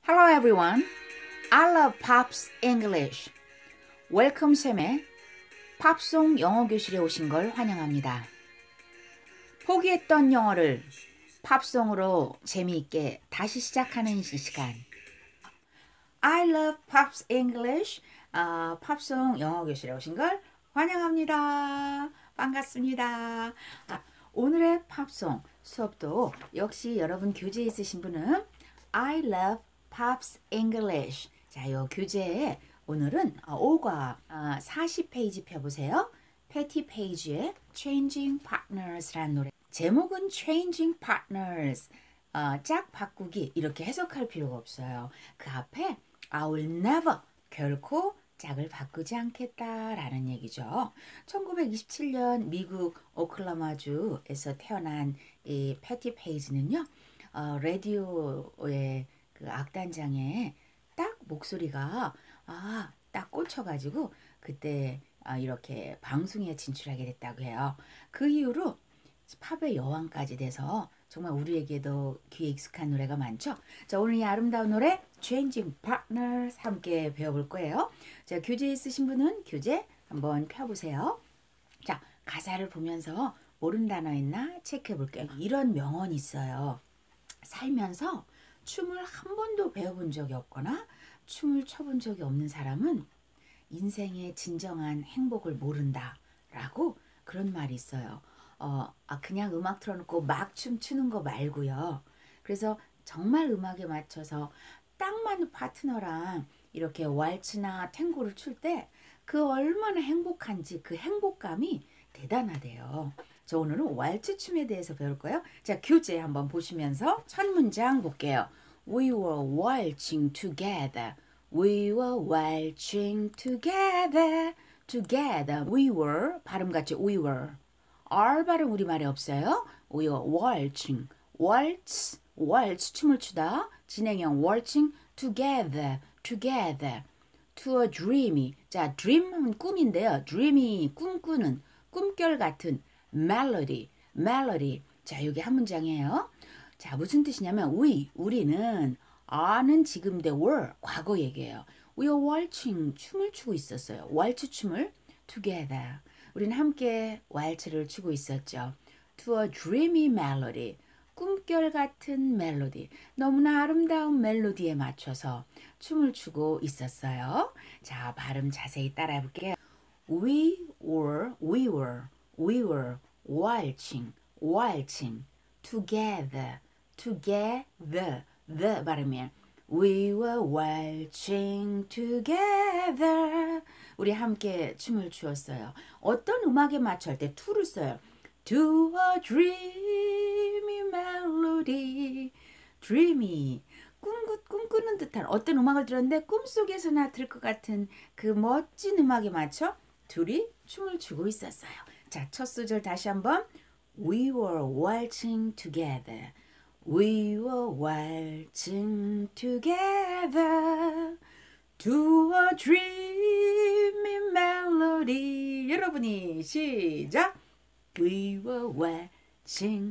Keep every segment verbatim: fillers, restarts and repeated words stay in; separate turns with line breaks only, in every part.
Hello everyone. I love Pops English. Welcome 쌤의 팝송 영어 교실에 오신 걸 환영합니다. 포기했던 영어를 팝송으로 재미있게 다시 시작하는 이 시간. I love Pops English. 어, 팝송 영어 교실에 오신 걸 환영합니다. 반갑습니다. 아, 오늘의 팝송 수업도 역시 여러분 교재 있으신 분은 I love Pops English. 자, 요 교재에 오늘은 오과 사십 페이지 펴보세요. 패티 페이지에 Changing Partners라는 노래. 제목은 Changing Partners. 어, 짝 바꾸기 이렇게 해석할 필요가 없어요. 그 앞에 I will never 결코 짝을 바꾸지 않겠다라는 얘기죠. 천구백이십칠 년 미국 오클라호마주에서 태어난 이 패티 페이지는요. 어, 라디오의 그 악단장에 딱 목소리가 아, 딱 꽂혀가지고 그때 아, 이렇게 방송에 진출하게 됐다고 해요. 그 이후로 팝의 여왕까지 돼서 정말 우리에게도 귀에 익숙한 노래가 많죠. 자, 오늘 이 아름다운 노래 Changing Partners 함께 배워볼 거예요. 자, 교재 있으신 분은 교재 한번 펴보세요. 자, 가사를 보면서 모르는 단어 있나 체크해 볼게요. 이런 명언이 있어요. 살면서 춤을 한 번도 배워본 적이 없거나 춤을 춰본 적이 없는 사람은 인생의 진정한 행복을 모른다 라고 그런 말이 있어요. 어, 아, 그냥 음악 틀어놓고 막 춤추는 거 말고요. 그래서 정말 음악에 맞춰서 딱 맞는 파트너랑 이렇게 왈츠나 탱고를 출 때 그 얼마나 행복한지 그 행복감이 대단하대요. 저 오늘은 왈츠 춤에 대해서 배울 거예요. 자, 교재 한번 보시면서 첫 문장 볼게요. We were waltzing together. We were waltzing together. Together. We were. 발음같이 we were. R 발음 우리말에 없어요. We were waltzing. waltz. waltz 춤을 추다. 진행형 waltzing together. together. To a dreamy. 자, dream은 꿈인데요. dreamy 꿈꾸는 꿈결 같은 melody. melody. 자, 여기 한 문장이에요. 자, 무슨 뜻이냐면 we, 우리는 are는 지금 대 were, 과거 얘기예요. We were waltzing, 춤을 추고 있었어요. 왈츠 춤을 together. 우리는 함께 왈츠를 추고 있었죠. To a dreamy melody, 꿈결 같은 멜로디, 너무나 아름다운 멜로디에 맞춰서 춤을 추고 있었어요. 자, 발음 자세히 따라해 볼게요. We were, we were, we were waltzing, waltzing together. together, the 발음이에요. We were waltzing together. 우리 함께 춤을 추었어요. 어떤 음악에 맞춰 할 때 to를 써요. To a dreamy melody. dreamy. 꿈꾸, 꿈꾸는 듯한 어떤 음악을 들었는데 꿈속에서나 들 것 같은 그 멋진 음악에 맞춰 둘이 춤을 추고 있었어요. 자, 첫 소절 다시 한번. We were waltzing together. We were waltzing together to a dreamy melody. 여러분이 시작. We were waltzing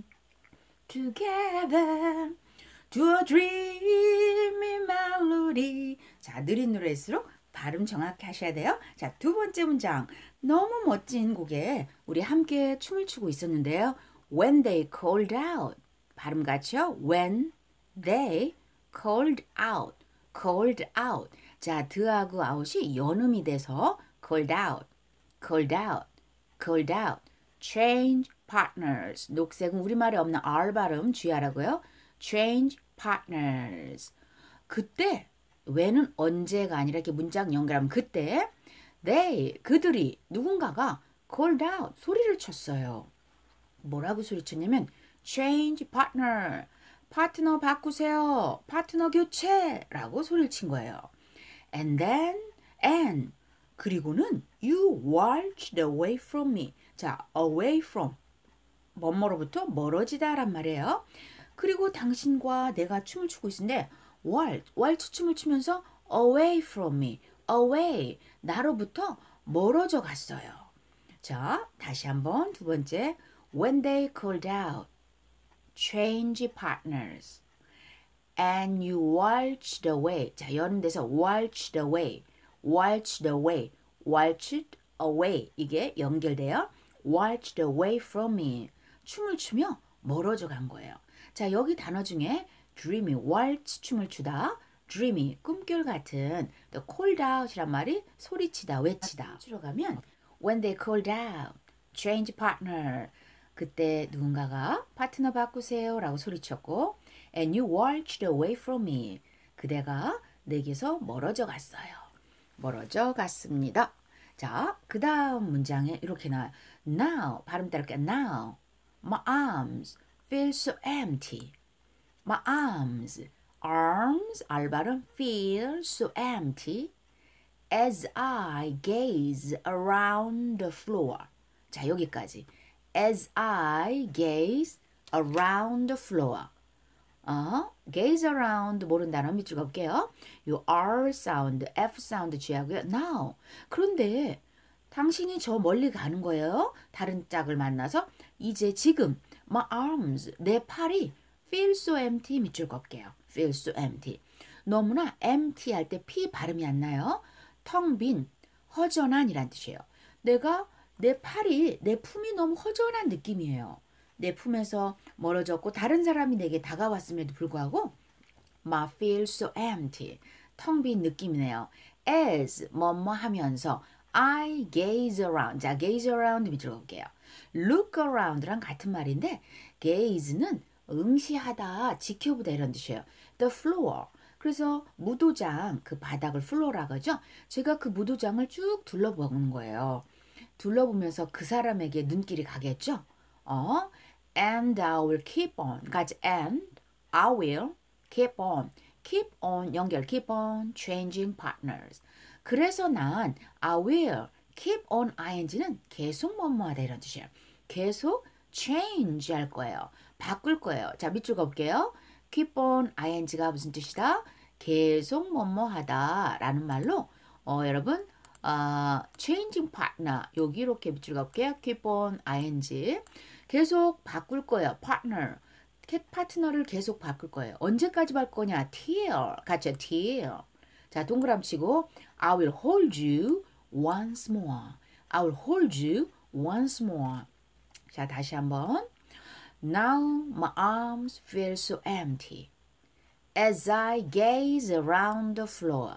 together to a dreamy melody. 자, 느린 노래일수록 발음 정확히 하셔야 돼요. 자, 두 번째 문장. 너무 멋진 곡에 우리 함께 춤을 추고 있었는데요. When they called out. 발음 같죠? When they called out. called out. 자, 드하고 out이 연음이 돼서 called out. called out. called out. change partners. 녹색은 우리말에 없는 R 발음 주의하라고요. change partners. 그때 when은 언제가 아니라 이렇게 문장 연결하면 그때 they 그들이 누군가가 called out 소리를 쳤어요. 뭐라고 소리쳤냐면 change partner. 파트너 바꾸세요. 파트너 교체라고 소리를 친 거예요. And then and 그리고는 you waltzed away from me. 자, away from 뭐뭐로부터 멀어지다란 말이에요. 그리고 당신과 내가 춤을 추고 있는데 waltz, waltz 춤을 추면서 away from me. away 나로부터 멀어져 갔어요. 자, 다시 한번 두 번째. When they called out change partners. and you waltzed away. 자, 이런 데서 waltzed away, waltzed away, waltzed away 이게 연결돼요. waltzed away from me. 춤을 추며 멀어져 간 거예요. 자, 여기 단어 중에 dreamy, waltz 춤을 추다, dreamy, 꿈결 같은, 또 called out이란 말이 소리치다, 외치다. 추러 가면 when they called out, change partner. 그때 누군가가 파트너 바꾸세요 라고 소리쳤고 and you waltzed away from me. 그대가 내게서 멀어져 갔어요. 멀어져 갔습니다. 자, 그 다음 문장에 이렇게 나와요. Now, 발음 따를게. Now, my arms feel so empty. My arms, arms, 알발음 feel so empty as I gaze around the floor. 자, 여기까지. As I gaze around the floor. 어, gaze around 모르는 단어 밑줄 볼게요. 요 R 사운드, F 사운드 주의하고요. Now. 그런데 당신이 저 멀리 가는 거예요. 다른 짝을 만나서 이제 지금 my arms, 내 팔이 feel so empty 밑줄 걷게요. feel so empty. 너무나 empty 할 때 P 발음이 안 나요. 텅 빈, 허전한 이란 뜻이에요. 내가 내 팔이, 내 품이 너무 허전한 느낌이에요. 내 품에서 멀어졌고 다른 사람이 내게 다가왔음에도 불구하고 my feel so empty. 텅 빈 느낌이네요. as 뭐뭐 하면서 I gaze around. 자, gaze around 밑줄 볼게요. look around랑 같은 말인데 gaze는 응시하다, 지켜보다 이런 뜻이에요. the floor. 그래서 무도장, 그 바닥을 플로어라고 하죠. 제가 그 무도장을 쭉 둘러보는 거예요. 둘러보면서 그 사람에게 눈길이 가겠죠. 어? And I will keep on. 같이 and I will keep on. keep on 연결. keep on changing partners. 그래서 난 I will keep on ing는 계속 뭐뭐하다 이런 뜻이에요. 계속 change 할 거예요. 바꿀 거예요. 자, 밑줄 걷게요. keep on ing가 무슨 뜻이다? 계속 뭐뭐하다 라는 말로 어, 여러분 어, changing partner 여기 이렇게 밑줄 걷게요. keep on ing 계속 바꿀 거예요. partner 파트너를 계속 바꿀 거예요. 언제까지 바꿀 거냐? till 같이 till. 자, 동그라미 치고 I will hold you once more. I will hold you once more. 자, 다시 한번. Now my arms feel so empty as I gaze around the floor.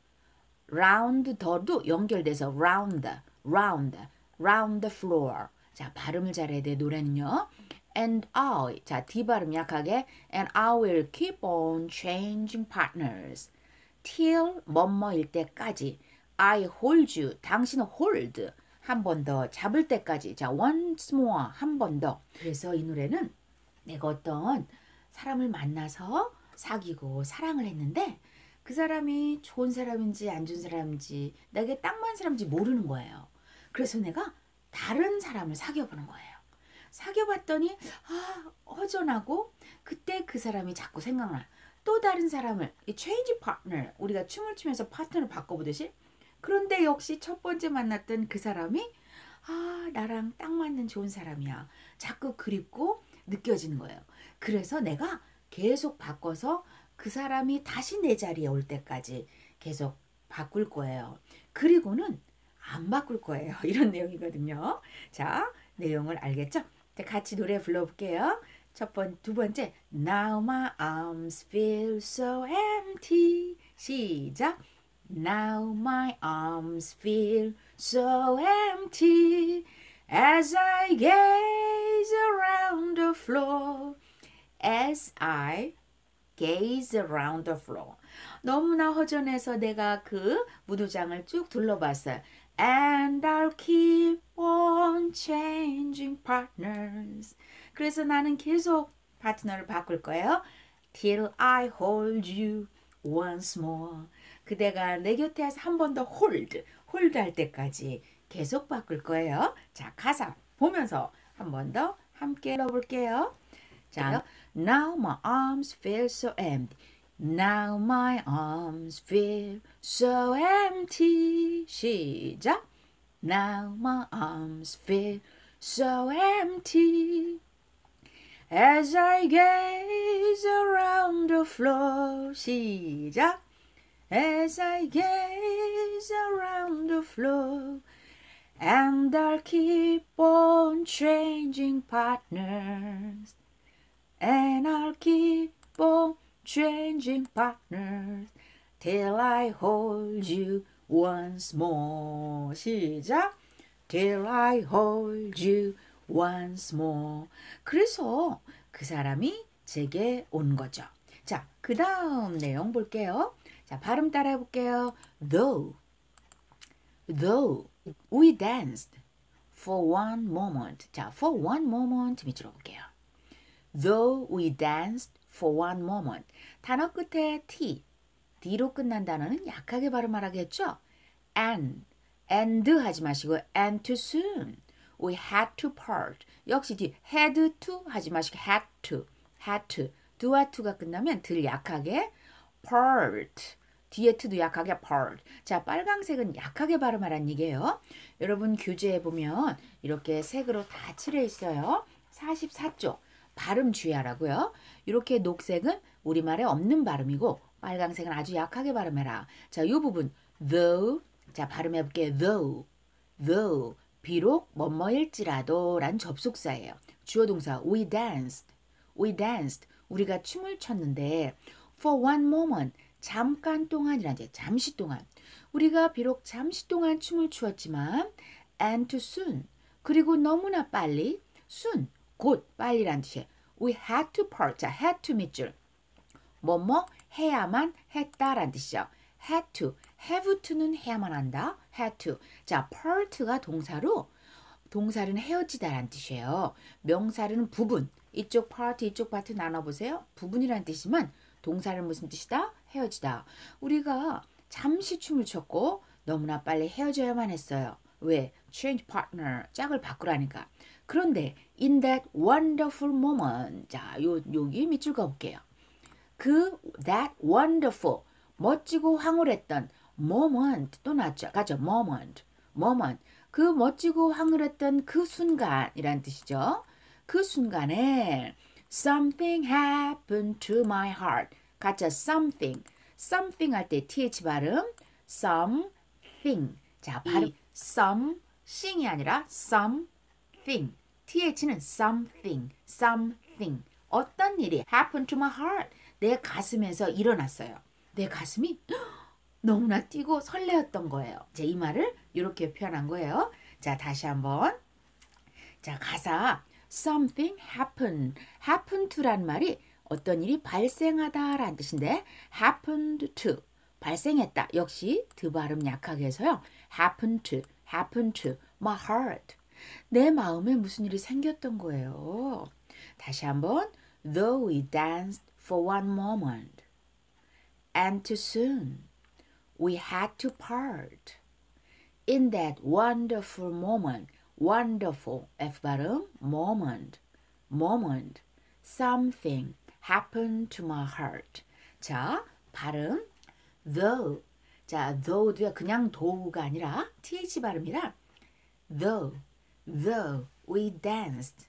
round 더도 연결돼서 round, round, round the floor. 자, 발음을 잘해야 돼, 노래는요. And I, 자, D 발음 약하게 and I will keep on changing partners. till 뭐뭐일 때까지 I hold you, 당신은 hold 한 번 더 잡을 때까지. 자, once more 한 번 더. 그래서 이 노래는 내가 어떤 사람을 만나서 사귀고 사랑을 했는데 그 사람이 좋은 사람인지 안 좋은 사람인지 내게 딱 맞는 사람인지 모르는 거예요. 그래서 내가 다른 사람을 사귀어보는 거예요. 사귀어봤더니 아, 허전하고 그때 그 사람이 자꾸 생각나. 또 다른 사람을 change partner, 우리가 춤을 추면서 파트너를 바꿔보듯이. 그런데 역시 첫 번째 만났던 그 사람이 아, 나랑 딱 맞는 좋은 사람이야. 자꾸 그립고 느껴지는 거예요. 그래서 내가 계속 바꿔서 그 사람이 다시 내 자리에 올 때까지 계속 바꿀 거예요. 그리고는 안 바꿀 거예요. 이런 내용이거든요. 자, 내용을 알겠죠? 자, 같이 노래 불러볼게요. 첫 번, 두 번째. Now my arms feel so empty. 시작. Now my arms feel so empty as I gaze around the floor. As I gaze around the floor. 너무나 허전해서 내가 그 무도장을 쭉 둘러봤어요. And I'll keep on changing partners. 그래서 나는 계속 파트너를 바꿀 거예요. Till I hold you once more. 그대가 내 곁에 한 번 더 hold, hold 할 때까지 계속 바꿀 거예요. 자, 가사 보면서 한 번 더 함께 읽어볼게요. 자, Now my arms feel so empty. Now my arms feel so empty. 시작. Now my arms feel so empty As I gaze around the floor. 시작. As I gaze around the floor. And I'll keep on changing partners. And I'll keep on changing partners. Till I hold you once more. 시작. Till I hold you once more. 그래서 그 사람이 제게 온 거죠. 자, 그 다음 내용 볼게요. 자, 발음 따라해 볼게요. Though, though we danced for one moment. 자, for one moment 밑으로 볼게요. Though we danced for one moment. 단어 끝에 t, d로 끝난 단어는 약하게 발음하라겠죠? and, and 하지 마시고 and too soon. We had to part. 역시 뒤 had to 하지 마시고 had to, had to. do와 to가 끝나면 들 약하게 part. 뒤에 to도 약하게 part. 자, 빨강색은 약하게 발음하라는 얘기예요. 여러분 교재에 보면 이렇게 색으로 다 칠해 있어요. 사십사 쪽. 발음 주의하라고요. 이렇게 녹색은 우리말에 없는 발음이고 빨강색은 아주 약하게 발음해라. 자, 이 부분 though. 자, 발음해 볼게요. though, though. 비록 뭐뭐일지라도 란 접속사예요. 주어 동사 we danced, we danced. 우리가 춤을 췄는데 for one moment. 잠깐 동안이란 게 잠시 동안. 우리가 비록 잠시 동안 춤을 추었지만 and too soon. 그리고 너무나 빨리 soon. 곧 빨리란 뜻이에요. We had to part. 자, had to 밑줄. 뭐뭐 해야만 했다란 뜻이죠. had to. have to는 해야만 한다. had to. 자, part가 동사로 동사는 헤어지다란 뜻이에요. 명사는 부분. 이쪽 part, 이쪽 part 나눠보세요. 부분이란 뜻이지만 동사는 무슨 뜻이다? 헤어지다. 우리가 잠시 춤을 췄고 너무나 빨리 헤어져야만 했어요. 왜? change partner. 짝을 바꾸라니까. 그런데 in that wonderful moment. 자, 요, 여기 밑줄 그어볼게요. 그 that wonderful. 멋지고 황홀했던 moment 또 나왔죠. 가죠. moment. moment. 그 멋지고 황홀했던 그 순간이란 뜻이죠. 그 순간에 something happened to my heart. 가죠. something. something 할 때 th 발음. something. 자, 발음 something이 아니라 something. th는 something. something. 어떤 일이 happened to my heart. 내 가슴에서 일어났어요. 내 가슴이 너무나 뛰고 설레었던 거예요. 제 이 말을 이렇게 표현한 거예요. 자, 다시 한번. 자, 가사 something happened. happen to란 말이 어떤 일이 발생하다 라는 뜻인데 happened to. 발생했다. 역시 드 발음 약하게 해서요. happen to. happen to my heart. 내 마음에 무슨 일이 생겼던 거예요. 다시 한번. Though we danced for one moment. And too soon. We had to part. In that wonderful moment. Wonderful. F 발음. moment. moment. Something happened to my heart. 자, 발음. though. 자, though도 그냥 though가 아니라 th 발음이라 though. though we danced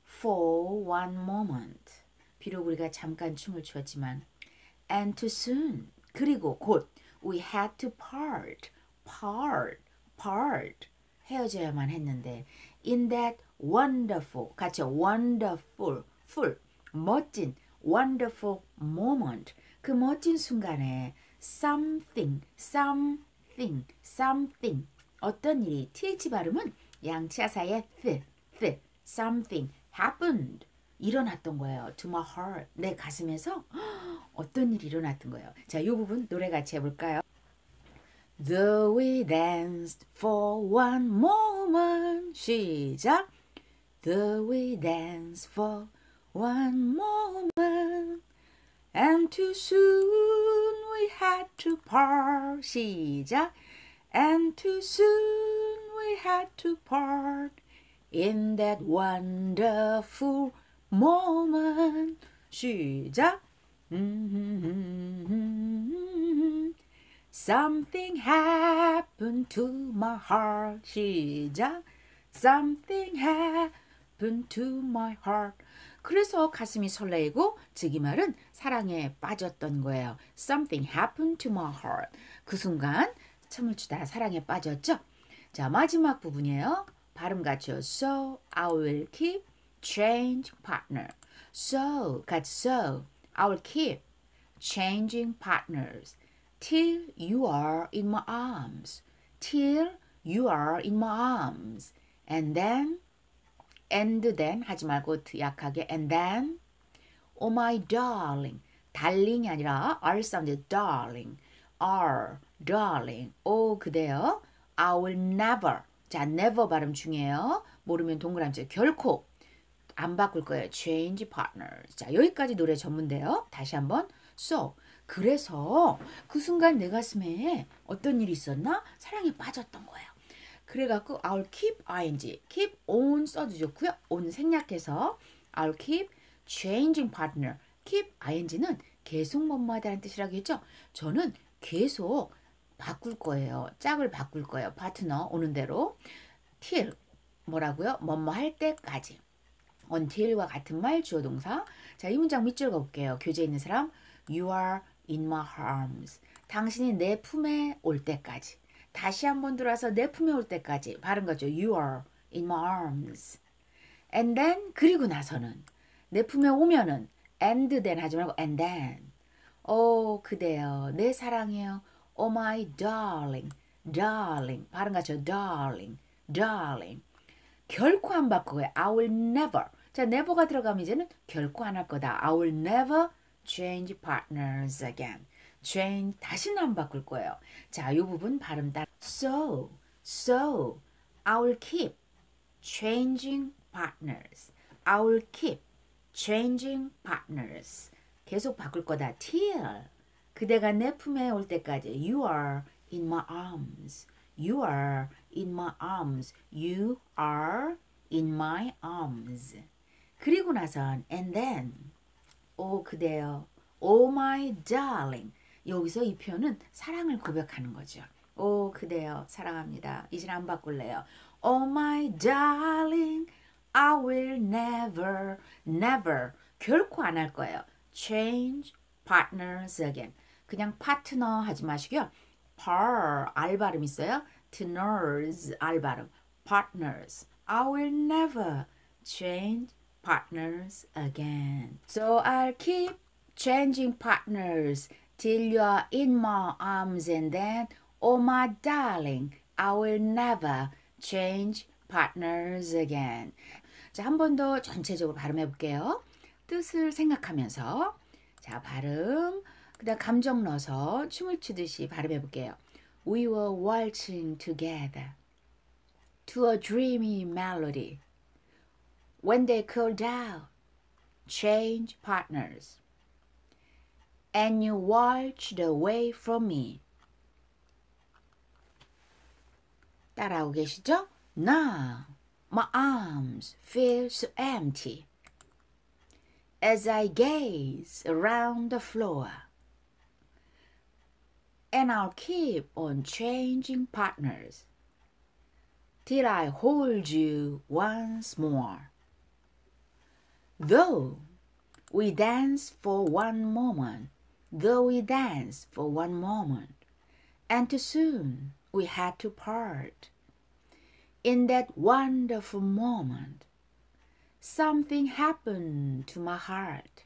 for one moment. 비록 우리가 잠깐 춤을 추었지만 and too soon. 그리고 곧 we had to part. part. part. 헤어져야만 했는데 in that wonderful. 같이 wonderful. full. 멋진 wonderful moment. 그 멋진 순간에 something. something. something. 어떤 일이 th 발음은 양치아 사이에 th. th. something happened. 일어났던 거예요. To my heart. 내 가슴에서 어떤 일이 일어났던 거예요. 자, 이 부분 노래 같이 해볼까요? Though we danced for one moment. 시작. Though we danced for one moment. And too soon we had to part. 시작. And too soon we had to part. In that wonderful moment. 시작. Something happened to my heart. 시작. Something happened to my heart. 그래서 가슴이 설레이고 즉 이 말은 사랑에 빠졌던 거예요. Something happened to my heart. 그 순간 춤을 추다 사랑에 빠졌죠. 자, 마지막 부분이에요. 발음 같죠. So I will keep change partner. So 같이 so I will keep changing partners till you are in my arms. Till you are in my arms. And then and then 하지 말고 약하게 and then oh my darling. darling이 아니라 R 사운드 darling. R darling. 오 그대요. I will never. 자, never 발음 중요해요. 모르면 동그라미 결코 안 바꿀 거예요. change partners. 자, 여기까지 노래 전문데요. 다시 한번. So, 그래서 그 순간 내 가슴에 어떤 일이 있었나? 사랑에 빠졌던 거예요. 그래갖고 I'll keep ing, keep on 써도 좋고요. on 생략해서 I'll keep changing partner. keep ing는 계속 뭐뭐하다는 뜻이라고 했죠. 저는 계속 바꿀 거예요. 짝을 바꿀 거예요. 파트너 오는 대로. till 뭐라고요? 뭐뭐 할 때까지. until과 같은 말 주어 동사. 자, 이 문장 밑줄 그어볼게요. 교재에 있는 사람 You are in my arms. 당신이 내 품에 올 때까지. 다시 한번 들어와서 내 품에 올 때까지. 발음 거죠. You are in my arms. And then 그리고 나서는 내 품에 오면은 and then 하지 말고 and then. 오 그대여 내 사랑이요. Oh my darling. darling. 발음 같죠. darling. darling. 결코 안 바꾸고요. I will never. 자, never가 들어가면 이제는 결코 안 할 거다. I will never change partners again. change 다시는 안 바꿀 거예요. 자, 이 부분 발음 따라. So, so I will keep changing partners. I will keep changing partners. 계속 바꿀 거다. till 그대가 내 품에 올 때까지. You are in my arms. You are in my arms. You are in my arms. 그리고 나선 and then 오 그대여 Oh my darling. 여기서 이 표현은 사랑을 고백하는 거죠. 오 그대여 사랑합니다. 이제 안 바꿀래요. Oh my darling I will never never 결코 안 할 거예요. change partners again. 그냥 파트너 하지 마시고요. par 알 발음 있어요. partners 알 발음. partners. I will never change partners again. So I'll keep changing partners till you are in my arms and then, oh my darling, I will never change partners again. 자, 한 번 더 전체적으로 발음해 볼게요. 뜻을 생각하면서 자, 발음 그다음 감정 넣어서 춤을 추듯이 발음해 볼게요. We were waltzing together to a dreamy melody. When they called out, change partners. And you waltzed away from me. 따라하고 계시죠? Now, my arms feel so empty as I gaze around the floor. And I'll keep on changing partners till I hold you once more. Though we dance for one moment, though we dance for one moment, and too soon we had to part. In that wonderful moment, something happened to my heart.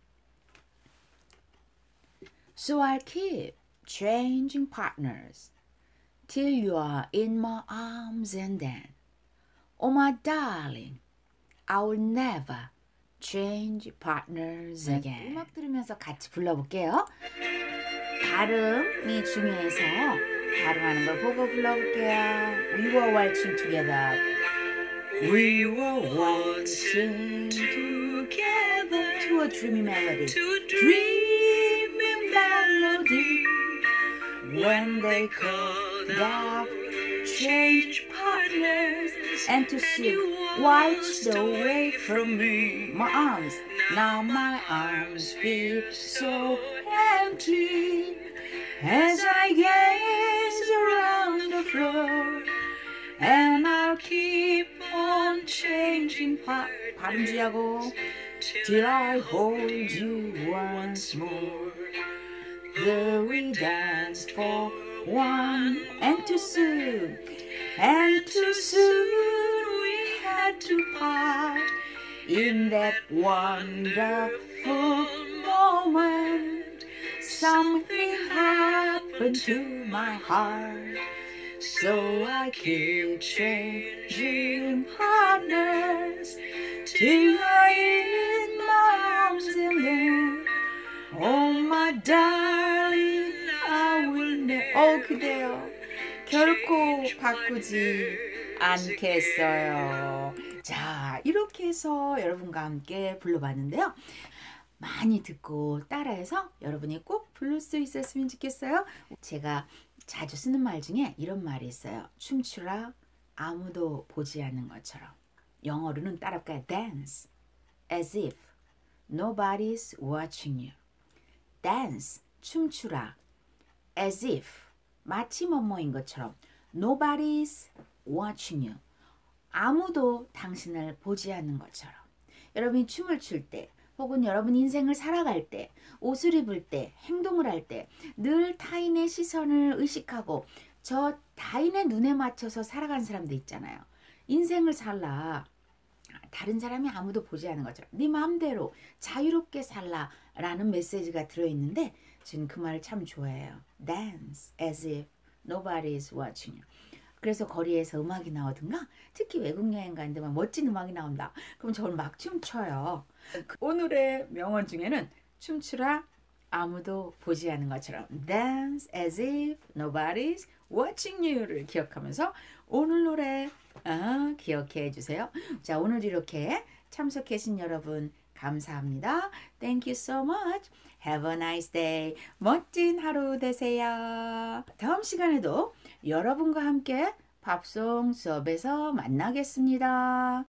So I'll keep changing partners till you are in my arms and then, oh my darling, I will never change partners again. 음악 들으면서 같이 불러볼게요. 발음이 중요해서 발음하는 걸 보고 불러볼게요. We were waltzing together. We were waltzing together to a dreamy melody. To a dreamy melody. When they called out, change partners, and to soon watched away from me. My arms, now my arms feel so empty as I gaze around the floor, and I'll keep on changing part. 발음 주의하고 till I hold you once more. Though we danced for one and too soon, and too soon we had to part. In that wonderful moment, something happened to my heart. So I keep treasuring partners till you're in my arms and then, oh my darling, I will never. 어 그대여 결코 바꾸지 않겠어요. 자, 이렇게 해서 여러분과 함께 불러봤는데요. 많이 듣고 따라해서 여러분이 꼭 부를 수 있었으면 좋겠어요. 제가 자주 쓰는 말 중에 이런 말이 있어요. 춤추라 아무도 보지 않는 것처럼. 영어로는 따라할까요? Dance as if nobody's watching you. Dance, 춤추라 as if, 마치 뭐뭐인 것처럼. Nobody's watching you. 아무도 당신을 보지 않는 것처럼. 여러분이 춤을 출 때, 혹은 여러분 인생을 살아갈 때, 옷을 입을 때, 행동을 할 때 늘 타인의 시선을 의식하고 저 타인의 눈에 맞춰서 살아가는 사람도 있잖아요. 인생을 살라. 다른 사람이 아무도 보지 않는 것처럼 네 마음대로 자유롭게 살라 라는 메시지가 들어있는데 저는 그 말을 참 좋아해요. Dance as if nobody is watching you. 그래서 거리에서 음악이 나오든가 특히 외국 여행 가는데 막 멋진 음악이 나온다. 그럼 저는 막 춤춰요. 오늘의 명언 중에는 춤추라 아무도 보지 않는 것처럼 Dance as if nobody's watching you를 기억하면서 오늘 노래 아, 기억해 주세요. 자, 오늘 이렇게 참석해 주신 여러분 감사합니다. Thank you so much. Have a nice day. 멋진 하루 되세요. 다음 시간에도 여러분과 함께 팝송 수업에서 만나겠습니다.